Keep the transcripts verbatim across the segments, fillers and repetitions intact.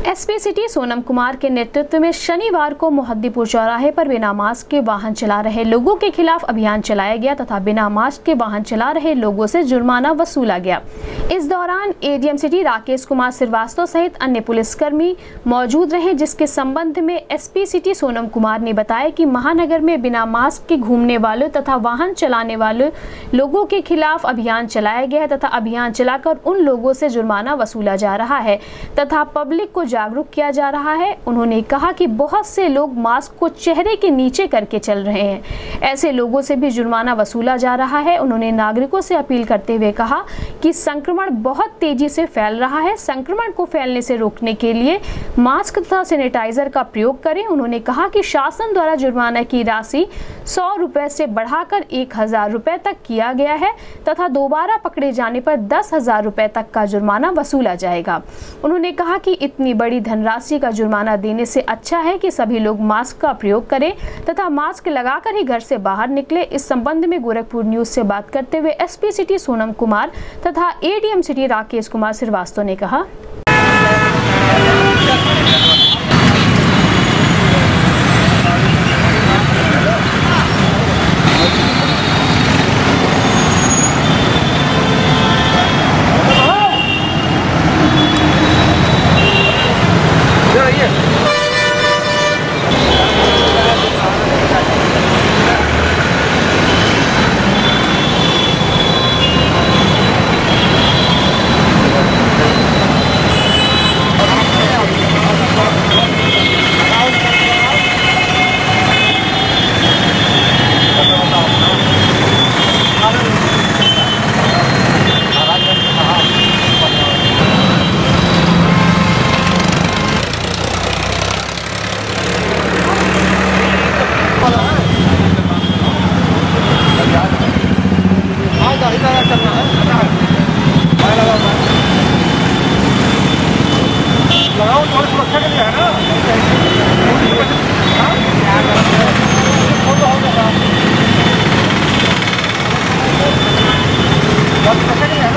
SP city Sonam Kumar के नेतृत्व में शनिवार को मोहद्दीपुर चौराहे पर बिना मास्क के वाहन चला रहे लोगों के खिलाफ अभियान चलाया गया तथा बिना मास्क के वाहन चला रहे लोगों से जुर्माना वसूला गया। इस दौरान एडीएम सिटी राकेश कुमार श्रीवास्तव सहित अन्य पुलिसकर्मी मौजूद रहे, जिसके संबंध में एसपी सिटी सोनम कुमार ने बताया कि महानगर में बिना मास्क के घूमने वालों तथा वाहन चलाने वाले लोगों के खिलाफ अभियान चलाया गया है तथा अभियान चलाकर उन लोगों से जुर्माना वसूला जा रहा है तथा पब्लिक को जागरूक किया जा रहा है। उन्होंने कहा कि बहुत से लोग मास्क को चेहरे के नीचे करके चल रहे हैं, ऐसे लोगों से भी जुर्माना वसूला जा रहा है। उन्होंने नागरिकों से अपील करते हुए कहा कि संक्रमण बहुत तेजी से फैल रहा है, संक्रमण को फैलने से रोकने के लिए मास्क तथा सैनिटाइजर का प्रयोग करें। उन्होंने कहा कि शासन द्वारा जुर्माना की राशि सौ रुपए से बढ़ाकर एक हजार रुपए तक किया गया है तथा दोबारा पकड़े जाने पर दस हजार रुपए तक का जुर्माना वसूला जाएगा। उन्होंने कहा कि इतनी बड़ी धनराशि का जुर्माना देने से अच्छा है कि सभी लोग मास्क का प्रयोग करें तथा मास्क लगाकर ही घर से बाहर निकले। इस संबंध में गोरखपुर न्यूज से बात करते हुए एसपी सिटी सोनम कुमार तथा एडीएम सिटी राकेश कुमार श्रीवास्तव ने कहा, लगाओ थोड़ी सुरक्षा के लिए है ना। सुरक्षा के लिए है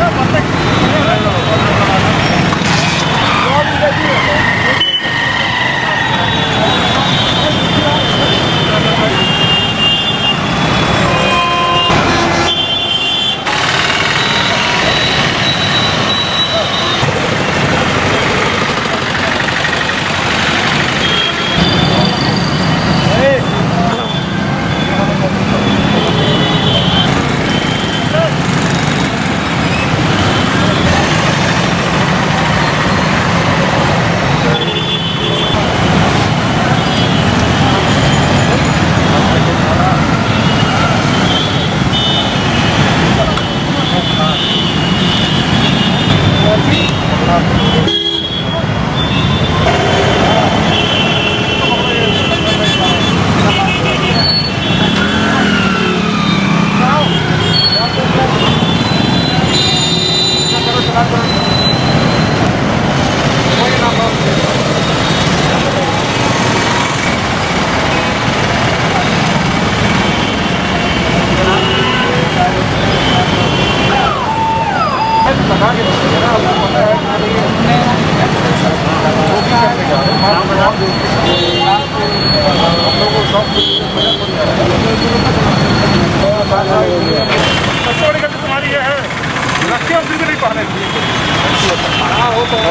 तुम्हारी ये है रस्ते और नहीं पढ़ने हो तो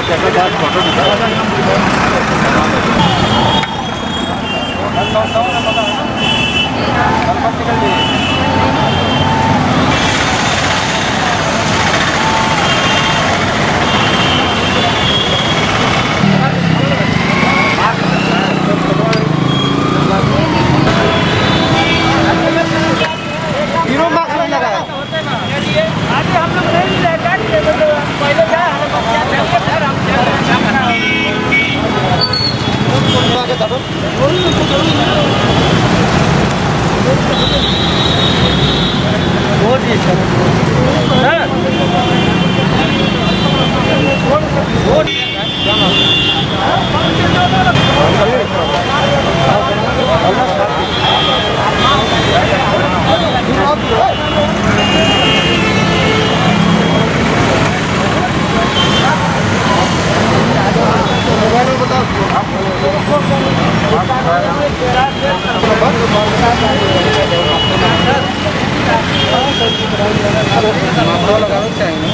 लगा दो चाहिए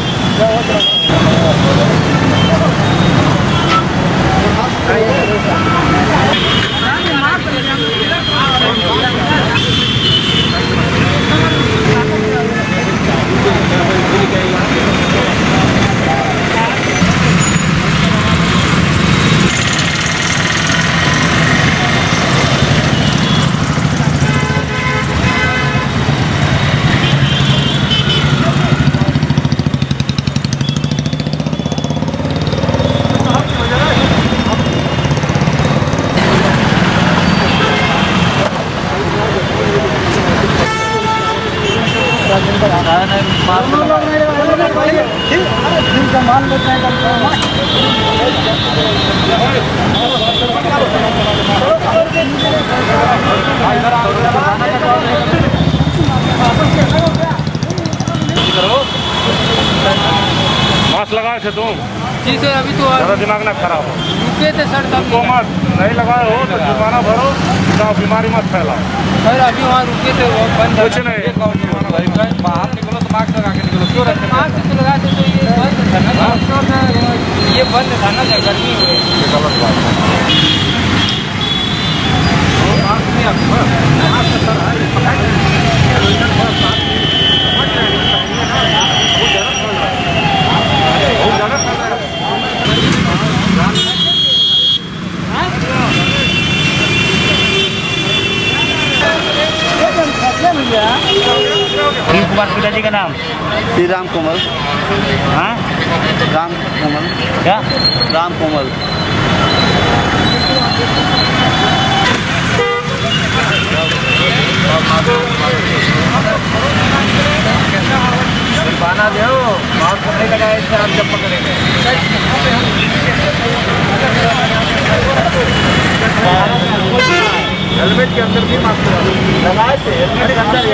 मास्क लगाए थे तुम? जी सर, अभी तो ज़्यादा दिमाग ना खराब हो। रुके थे सर, तब तो मत नहीं लगाए हो तो जुर्माना भरो, तो बीमारी मत फैलाओ। सर अभी वहाँ रुके थे, वो बंद कुछ नहीं, बाहर निकलो तो मास्क लगा के निकलो। क्यों रखे मास्क तो लगाते तो ये बंद था ना, ये बंद था ना, गर्मी हो रही है। गलत बात है। मास्क नहीं आपके पास? मास्क सर है, सुनील कुमार पिताजी का नाम? श्री राम कोमल। हाँ, राम कोमल। क्या? राम कोमल। जुर्माना दो, मास्क नहीं लगाए इससे आप जब पकड़ेंगे। हेलमेट के अंदर भी मास्क लगाए थे, हेलमेट के अंदर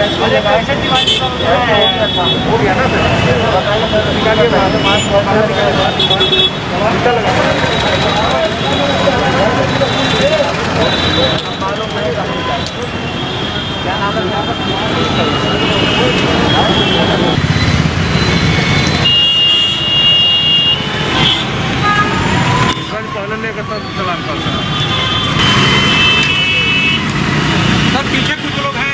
हो गया ना सर, निकालिए मास्क क्या नाम है? पहले लेकर तब चलान करते हैं सर। पीछे कुछ लोग हैं।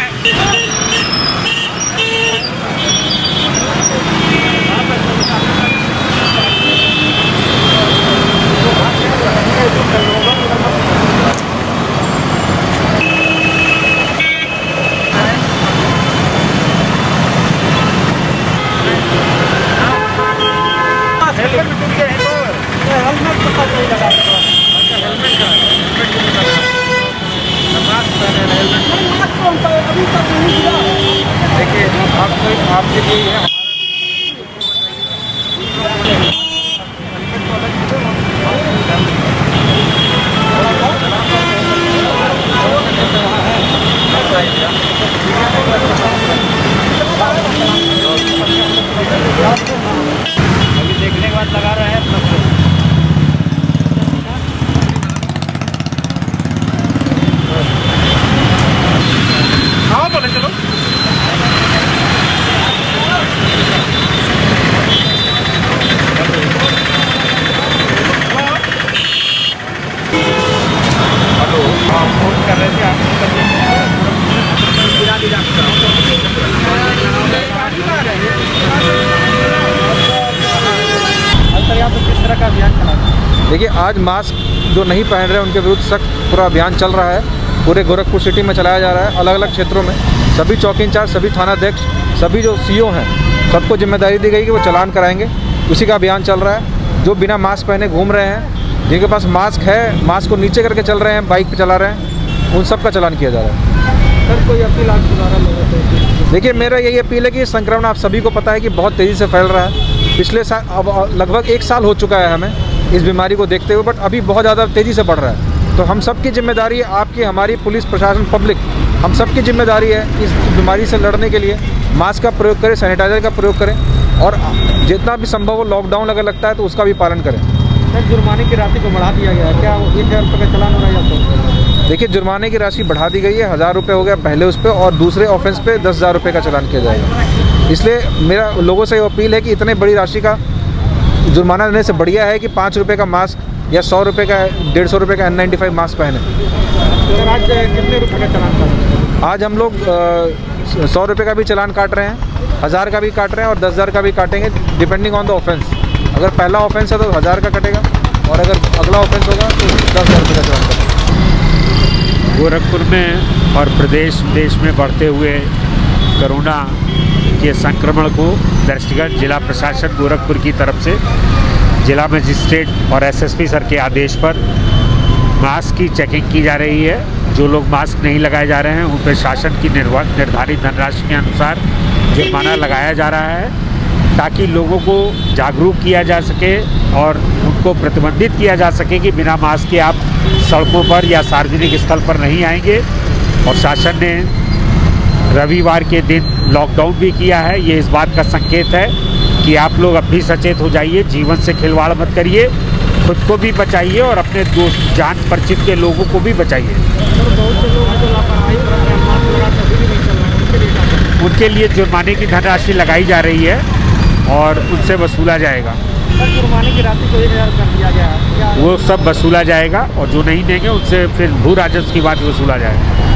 हेलमेट भी टूट गए हैं तो हेलमेट तो नहीं लगा। अच्छा हेलमेट का हेलमेट को लगा मास्क पहने हेलमेट मास्क कौन सा अभी तक नहीं दिया। देखिए आपको आपके लिए है अभी देखने के बाद लगा रहे हैं सबको। हाँ बोले चलो। हेलो, आप फोन कर रहे थे, आप किस तरह का अभियान चला? देखिए आज मास्क जो नहीं पहन रहे उनके विरुद्ध सख्त पूरा अभियान चल रहा है। पूरे गोरखपुर सिटी में चलाया जा रहा है, अलग अलग क्षेत्रों में। सभी चौकी इंचार्ज, सभी थानाध्यक्ष, सभी जो सीओ हैं, सबको जिम्मेदारी दी गई कि वो चालान कराएंगे। उसी का अभियान चल रहा है। जो बिना मास्क पहने घूम रहे हैं, जिनके पास मास्क है, मास्क को नीचे करके चल रहे हैं, बाइक पे चला रहे हैं, उन सब का चालान किया जा रहा है। सर कोई अपील आप दोबारा लोगों से? देखिए मेरा यही अपील है कि संक्रमण आप सभी को पता है कि बहुत तेज़ी से फैल रहा है। पिछले साल अब लगभग एक साल हो चुका है हमें इस बीमारी को देखते हुए, बट अभी बहुत ज़्यादा तेज़ी से बढ़ रहा है। तो हम सब की जिम्मेदारी है, आपकी, हमारी, पुलिस प्रशासन, पब्लिक, हम सब की जिम्मेदारी है इस बीमारी से लड़ने के लिए मास्क का प्रयोग करें, सैनिटाइजर का प्रयोग करें और जितना भी संभव हो लॉकडाउन अगर लगता है तो उसका भी पालन करें। सर जुर्माने की राशि को बढ़ा दिया गया है, क्या एक हज़ार रुपये का चालान हो रहा है या तो? देखिए, जुर्माने की राशि बढ़ा दी गई है, हज़ार रुपये हो गया पहले उस पर, और दूसरे ऑफेंस पे दस हज़ार रुपये का चालान किया जाएगा। इसलिए मेरा लोगों से अपील है कि इतने बड़ी राशि का जुर्माना देने से बढ़िया है कि पाँच रुपये का मास्क या सौ रुपये का डेढ़ सौ रुपये का एन नाइन्टी फाइव मास्क पहने। आज कितने रुपये का चालान का? आज हम लोग सौ रुपये का भी चालान काट रहे हैं, हज़ार का भी काट रहे हैं और दस हज़ार का भी काटेंगे, डिपेंडिंग ऑन द ऑफेंस। अगर पहला ऑफेंस है तो हज़ार का कटेगा, और अगर अगला ऑफेंस होगा तो दस हज़ार रुपये का चालान कटेगा। गोरखपुर में और प्रदेश विदेश में बढ़ते हुए कोरोना के संक्रमण को दृष्टिगत जिला प्रशासन गोरखपुर की तरफ से जिला मजिस्ट्रेट और एसएसपी सर के आदेश पर मास्क की चेकिंग की जा रही है। जो लोग मास्क नहीं लगाए जा रहे हैं उन पर शासन की निर्धारित धनराशि के अनुसार जुर्माना लगाया जा रहा है, ताकि लोगों को जागरूक किया जा सके और उनको प्रतिबंधित किया जा सके कि बिना मास्क के आप सड़कों पर या सार्वजनिक स्थल पर नहीं आएंगे। और शासन ने रविवार के दिन लॉकडाउन भी किया है। ये इस बात का संकेत है कि आप लोग अब भी सचेत हो जाइए, जीवन से खिलवाड़ मत करिए, खुद को भी बचाइए और अपने दोस्त जान परिचित के लोगों को भी बचाइए। उनके लिए जुर्माने की धनराशि लगाई जा रही है और उनसे वसूला जाएगा। जुर्माने की राशि को एक हज़ार कर दिया गया है, वो सब वसूला जाएगा और जो नहीं देंगे उनसे फिर भू राजस्व की बात वसूला जाएगा।